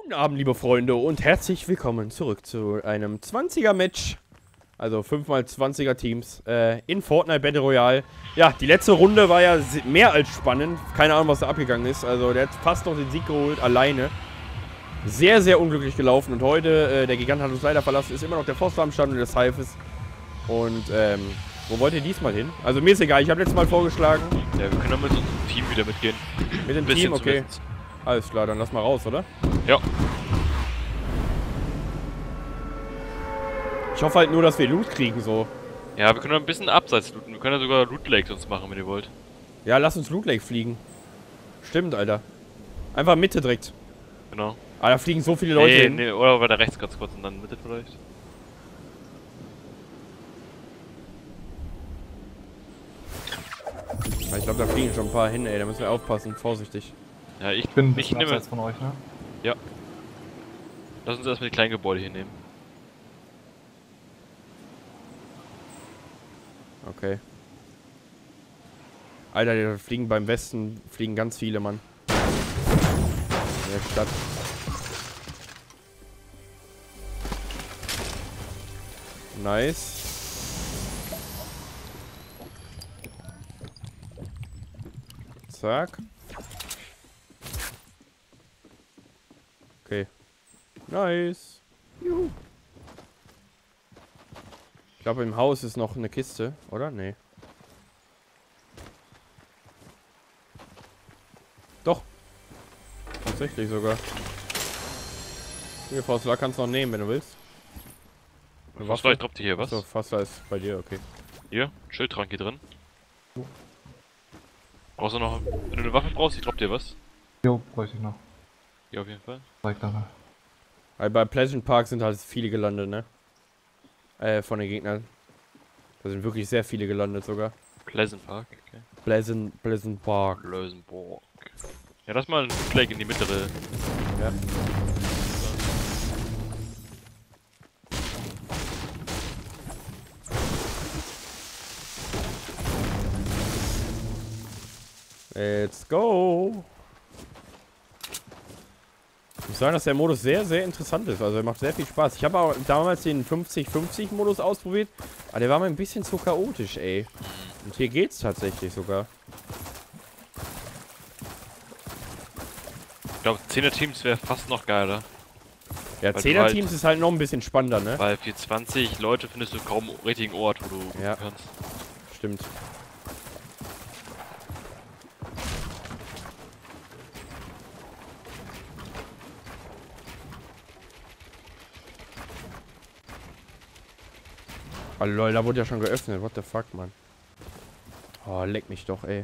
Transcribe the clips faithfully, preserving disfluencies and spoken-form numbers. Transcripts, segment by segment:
Guten Abend, liebe Freunde, und herzlich willkommen zurück zu einem zwanziger-Match. Also fünf mal zwanziger Teams äh, in Fortnite Battle Royale. Ja, die letzte Runde war ja mehr als spannend. Keine Ahnung, was da abgegangen ist. Also der hat fast noch den Sieg geholt, alleine. Sehr, sehr unglücklich gelaufen. Und heute, äh, der Gigant hat uns leider verlassen, ist immer noch der Forster am Stand und des Hives. Und, ähm, wo wollt ihr diesmal hin? Also mir ist egal, ich habe letztes Mal vorgeschlagen. Ja, wir können dann mit unserem Team wieder mitgehen. Mit dem Team, okay. Zumindest. Alles klar, dann lass mal raus, oder? Ja. Ich hoffe halt nur, dass wir Loot kriegen, so. Ja, wir können ein bisschen abseits looten. Wir können ja sogar Loot Lakes uns machen, wenn ihr wollt. Ja, lass uns Loot Lake fliegen. Stimmt, Alter. Einfach Mitte direkt. Genau. Ah, da fliegen so viele Leute nee, hin. Nee, oder weiter rechts ganz kurz und dann Mitte vielleicht. Ich glaube, da fliegen schon ein paar hin, ey. Da müssen wir aufpassen. Vorsichtig. Ja, ich, ich bin ich nehme abseits von euch, ne? Ja. Lass uns erstmal die kleinen Gebäude hier nehmen. Okay. Alter, da fliegen beim Westen, fliegen ganz viele, Mann. In der Stadt. Nice. Zack. Okay. Nice. Juhu. Ich glaube, im Haus ist noch eine Kiste, oder? Nee. Doch. Tatsächlich sogar. Hier, Faustler, kannst du noch nehmen, wenn du willst. Eine Waffe? Ich dropp dir hier was. So, Faustler ist bei dir, okay. Hier, Schildtrank hier drin. Brauchst du noch, wenn du eine Waffe brauchst, ich dropp dir was. Jo, bräuchte ich noch. Ja, auf jeden Fall. Zeig da mal. Weil bei Pleasant Park sind halt viele gelandet, ne? Äh, von den Gegnern. Da sind wirklich sehr viele gelandet sogar. Pleasant Park, okay. Pleasant, Pleasant Park. Pleasant Park. Ja, lass mal einen Flag in die mittlere. Ja. Let's go! Ich muss sagen, dass der Modus sehr, sehr interessant ist. Also er macht sehr viel Spaß. Ich habe auch damals den fünfzig fünfzig Modus ausprobiert. Aber der war mir ein bisschen zu chaotisch, ey. Und hier geht's tatsächlich sogar. Ich glaube, zehner Teams wäre fast noch geiler. Ja, zehner Teams halt ist halt noch ein bisschen spannender, ne? Weil für zwanzig Leute findest du kaum einen richtigen Ort, wo du ja. kannst. Stimmt. Oh lol, da wurde ja schon geöffnet. What the fuck, Mann. Oh, leck mich doch, ey.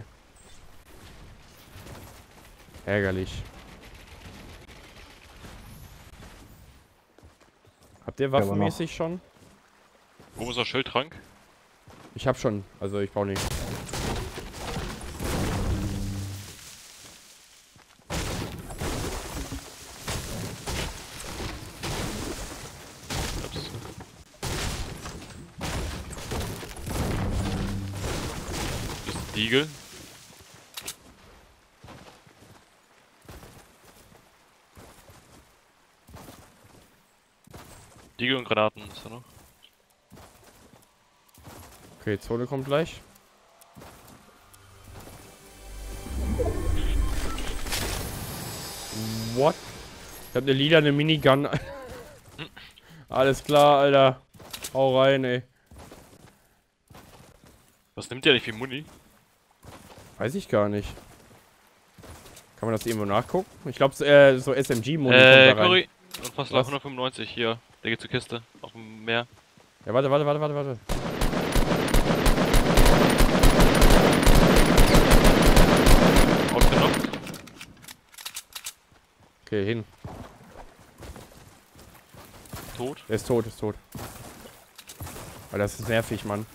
Ärgerlich. Habt ihr waffenmäßig schon? Wo ist der Schildtrank? Ich hab schon, also ich brauche nicht. Diegel. Diegel und Granaten ist da noch. Okay, Zone kommt gleich. What? Ich hab eine lilane Minigun. Alles klar, Alter. Hau rein, ey. Was nimmt der nicht für Muni? Weiß ich gar nicht. Kann man das irgendwo nachgucken? Ich glaube, äh, so S M G-Muni äh, kommt da rein. Curry. Und fast hundertfünfundneunzig hier. Der geht zur Kiste. Auf dem Meer. Ja, warte, warte, warte, warte, warte. Ausgenockt. Okay, hin. Tot. Er ist tot, ist tot. Aber das ist nervig, Mann.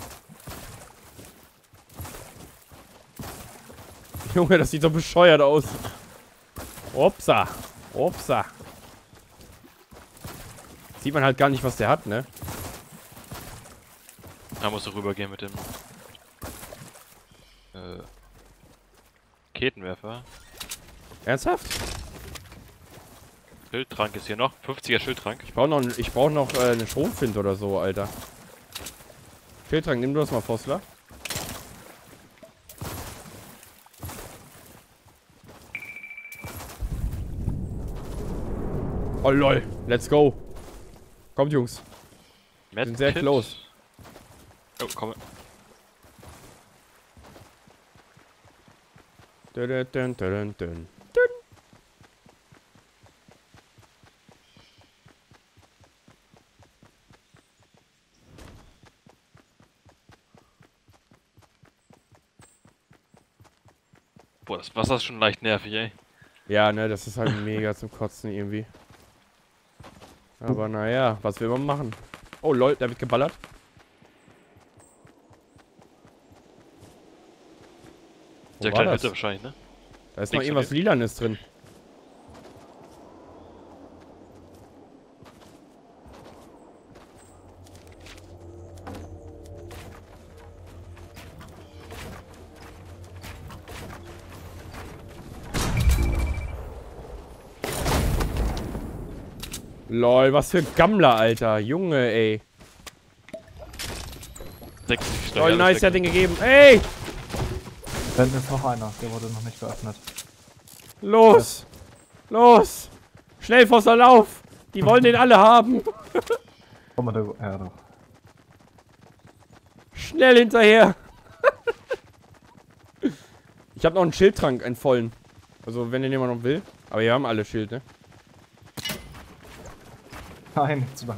Junge, das sieht so bescheuert aus. Upsa. Upsa. Sieht man halt gar nicht, was der hat, ne? Da musst du rübergehen mit dem äh, Raketenwerfer. Ernsthaft? Schildtrank ist hier noch. fünfziger Schildtrank. Ich brauche noch, ich brauch noch äh, eine Stromfint oder so, Alter. Schildtrank, nimm du das mal, Fossler. Oh lol, let's go. Kommt, Jungs. Wir sind sehr Medkit. close. Oh, komm. Dun, dun, dun, dun, dun. Boah, das Wasser ist schon leicht nervig, ey. Ja, ne, das ist halt mega zum Kotzen irgendwie. Aber naja, was will man machen? Oh lol, da wird geballert. Wo Der war kleine das? Hütte wahrscheinlich, ne? Da ist noch Links von irgendwas dir. Lilanes drin. Lol, was für Gammler, Alter. Junge, ey. sechzig Steine. Lol, alles nice, weg. der hat den gegeben. Ey! Da hinten ist noch einer, der wurde noch nicht geöffnet. Los! Los! Schnell, Fosser, lauf! Die wollen den alle haben. Komm mal, der. Ja, doch. Schnell hinterher! Ich habe noch einen Schildtrank, einen vollen. Also, wenn den jemand noch will. Aber wir haben alle Schild, ne? Nein, nicht zu lang.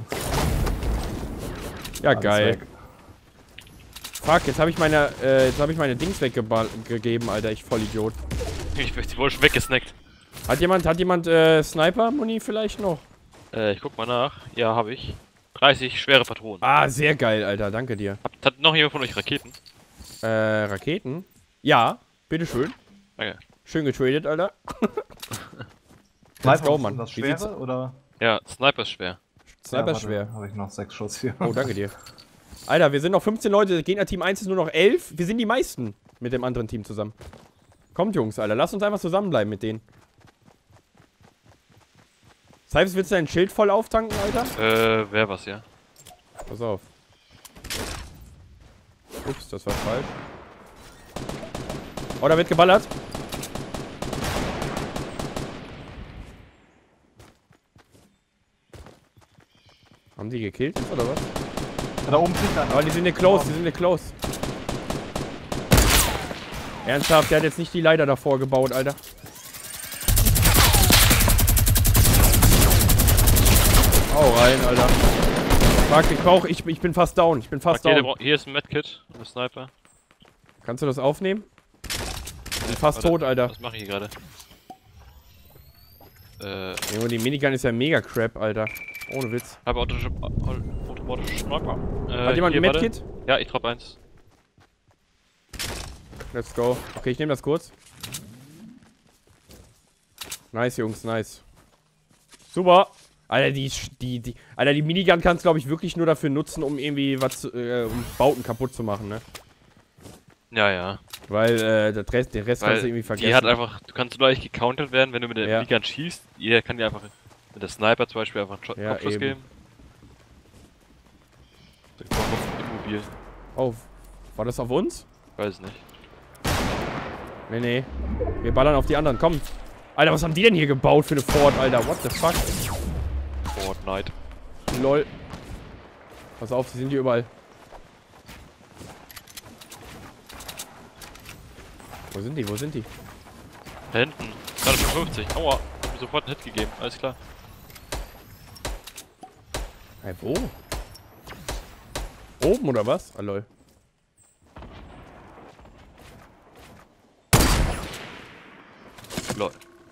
Ja, Alles geil. weg. Fuck, jetzt habe ich meine, äh, jetzt habe ich meine Dings weggegeben, Alter. Ich Vollidiot. Ich die wurde schon weggesnackt. Hat jemand, hat jemand, äh, Sniper-Muni vielleicht noch? Äh, ich guck mal nach. Ja, habe ich. dreißig schwere Patronen. Ah, sehr geil, Alter. Danke dir. Hat, hat noch jemand von euch Raketen? Äh, Raketen? Ja, bitteschön. Danke. Schön getradet, Alter. Sniper, go, was ist Mann. denn Das Wie sieht's- schwere oder? Ja, Sniper ist schwer. Sniper ist schwer. Habe ich noch sechs Schuss hier. Oh, danke dir. Alter, wir sind noch fünfzehn Leute. Gegner-Team eins ist nur noch elf. Wir sind die meisten mit dem anderen Team zusammen. Kommt, Jungs, Alter. Lasst uns einfach zusammenbleiben mit denen. Cybes, willst du dein Schild voll auftanken, Alter? Äh, wer was, ja? Pass auf. Ups, das war falsch. Oh, da wird geballert. Haben die gekillt jetzt, oder was? Da oben fliegt einer. Aber die sind nicht close, die sind nicht close. Ernsthaft, der hat jetzt nicht die Leiter davor gebaut, Alter. Hau rein, Alter. Fuck, ich brauch, ich, ich bin fast down, ich bin fast Okay, der down. bra- hier ist ein Medkit und ein Sniper. Kannst du das aufnehmen? Ich bin fast Warte, tot, Alter. Was mache ich hier gerade? Äh, Junge, die Minigun ist ja mega crap, Alter. Ohne Witz. habe automatische automatische Sniper. Äh, Hat jemand hier, ein warte. Medkit? Ja, ich drop eins. Let's go. Okay, ich nehme das kurz. Nice, Jungs, nice. Super. Alter, die, die, die, Alter, die Minigun kannst du, glaube ich, wirklich nur dafür nutzen, um irgendwie was, zu- äh, um Bauten kaputt zu machen, ne? Ja, ja. Weil, äh, der Rest, den Rest kannst du Weil irgendwie vergessen. die hat einfach, du kannst leicht gecountert werden, wenn du mit der Ja. Minigun schießt. Jeder kann dir einfach mit der Sniper zum Beispiel einfach einen Shot- Ja, Kopfschuss eben. geben. Dann kommt man immobil. Oh, war das auf uns? Weiß nicht. Nee, nee. Wir ballern auf die anderen, komm. Alter, was haben die denn hier gebaut für eine Fort, Alter? What the fuck? Fortnite. Lol. Pass auf, die sind hier überall. Wo sind die? Wo sind die? Da hinten. dreihundertfünfzig. Aua. Hab mir sofort einen Hit gegeben. Alles klar. Hey, wo? Oben oder was? Ah, lol. Lol.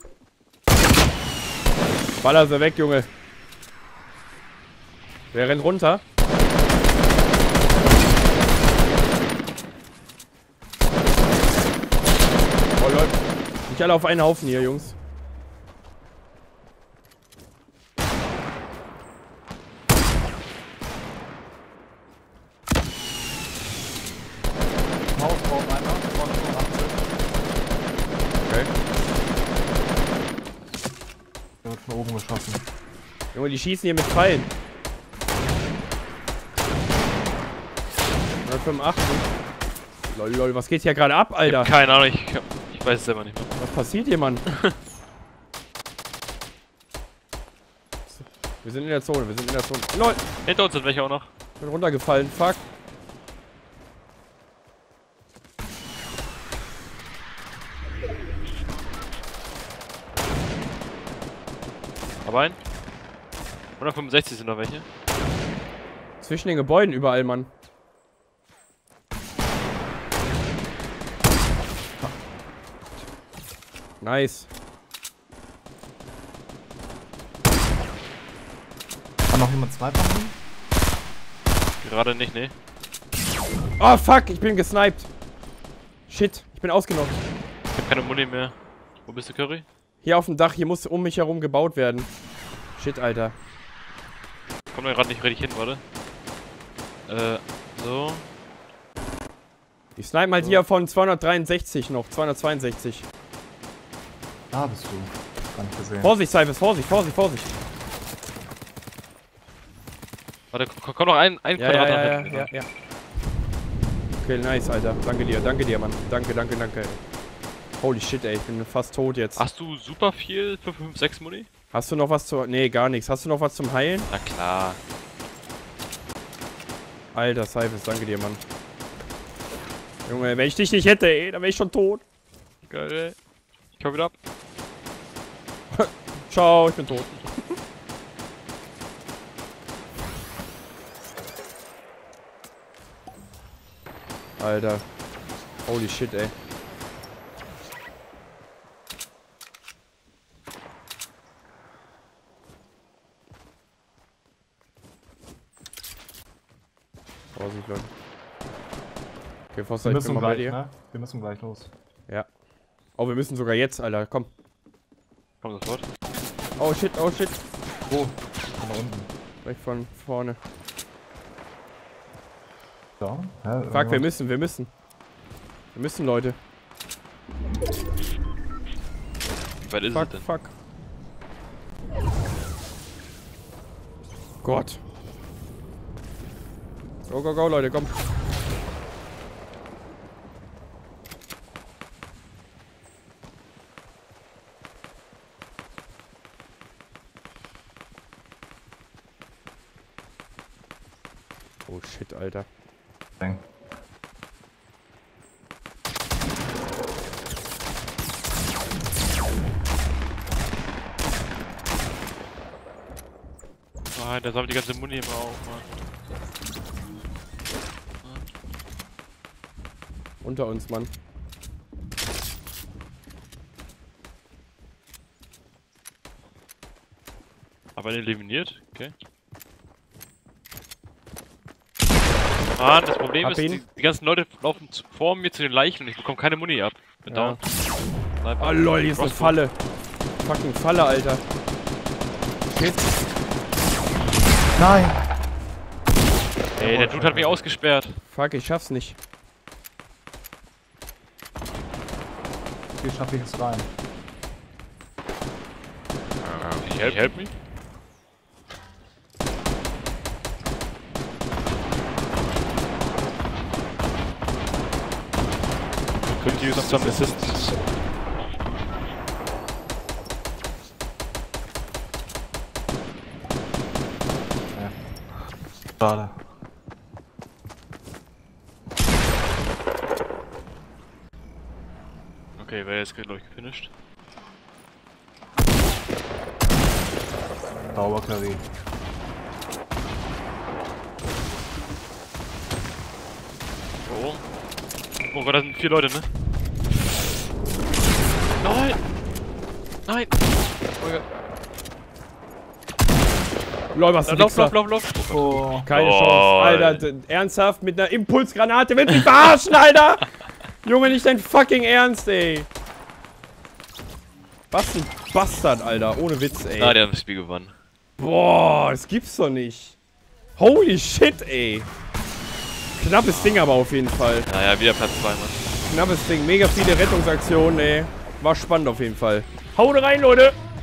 Baller sie weg, Junge. Wer rennt runter? Oh lol. Nicht alle auf einen Haufen hier, Jungs. Haus braucht einer. Vorne schon achtzig. Okay. Der wird von oben geschossen. Junge, die schießen hier mit Pfeilen. hundertfünfundachtzig. Lol, lol, was geht hier gerade ab, Alter? Keine Ahnung, ich, ich weiß es selber nicht mehr. Was passiert hier, Mann? Wir sind in der Zone, wir sind in der Zone. Lol! Hinter uns sind welche auch noch. Ich bin runtergefallen, fuck. Aber ein. hundertfünfundsechzig sind noch welche. Zwischen den Gebäuden überall, Mann. Nice. Kann noch jemand Sniper machen? Gerade nicht, ne? Oh fuck, ich bin gesniped. Shit, ich bin ausgenockt. Ich hab keine Muni mehr. Wo bist du, Curry? Hier auf dem Dach, hier muss um mich herum gebaut werden. Shit, Alter. Komm da gerade nicht richtig hin, warte. Äh, so. Ich snipe mal So. hier von zweihundertdreiundsechzig noch, zweihundertzweiundsechzig. Da bist du. Gar nicht gesehen. Vorsicht, Cyphers, Vorsicht, Vorsicht, Vorsicht. Warte, komm, komm noch ein, ein Ja, ja, Quadrat ja, nach ja, hinten. ja, ja. Okay, nice, Alter. Danke dir, danke dir, Mann. Danke, danke, danke, ey. Holy shit, ey, ich bin fast tot jetzt. Hast du super viel fünf fünf sechs Muni? Hast du noch was zu... Nee, gar nichts. Hast du noch was zum Heilen? Na klar. Alter, Cyphers, danke dir, Mann. Junge, wenn ich dich nicht hätte, ey, dann wäre ich schon tot. Geil, ey. Ich komm wieder ab. Ciao, ich bin tot. Alter. Holy shit, ey. Vorsicht, Leute. Okay, Foster, Wir ich bin müssen mal bei gleich, dir. ne? Wir müssen gleich los. Ja. Oh, wir müssen sogar jetzt, Alter. Komm. Komm sofort. Oh shit, oh shit. Wo? Von da unten. Weg von vorne. Da? Hä? Fuck, Irgendwas? wir müssen, wir müssen. Wir müssen, Leute. Wie weit ist Fuck, es denn? fuck. Gott. Go, go, go, Leute, komm. Oh shit, Alter. Dang. Nein, der sammelt die ganze Muni immer auf, Mann. Unter uns, Mann. Aber eliminiert? Okay. Mann, das Problem Hab ist, ihn. die, die ganzen Leute laufen zu, vor mir zu den Leichen und ich bekomme keine Muni ab. Bin Ja. down. Sniper. Oh lol, hier ist eine Crossbow. Falle. Fucking Falle, Alter. Shit. Nein! Ey, der Dude hat mich ausgesperrt. Fuck, ich schaff's nicht. Hier schaffe ich es rein. Ich help, help me? Could use some assistance. Ja. Schade. Okay, wer ist glaube ich gefinisht? Sauber, Curry. Oh. Oh Gott, da sind vier Leute, ne? Nein! Nein! Oh Gott. Lol, was Lauf, ein lauf, Wichser. lauf, lauf, lauf! Oh. Keine Oh, Chance. Alter, d- ernsthaft mit einer Impulsgranate. Willst du mich verarschen, Alter? Junge, nicht dein fucking Ernst, ey. Was ein Bastard, Alter. Ohne Witz, ey. Ah, der hat das Spiel gewonnen. Boah, das gibt's doch nicht. Holy shit, ey. Knappes Ding aber auf jeden Fall. Naja, wieder Platz zwei, Mann. Knappes Ding. Mega viele Rettungsaktionen, ey. War spannend auf jeden Fall. Haut rein, Leute.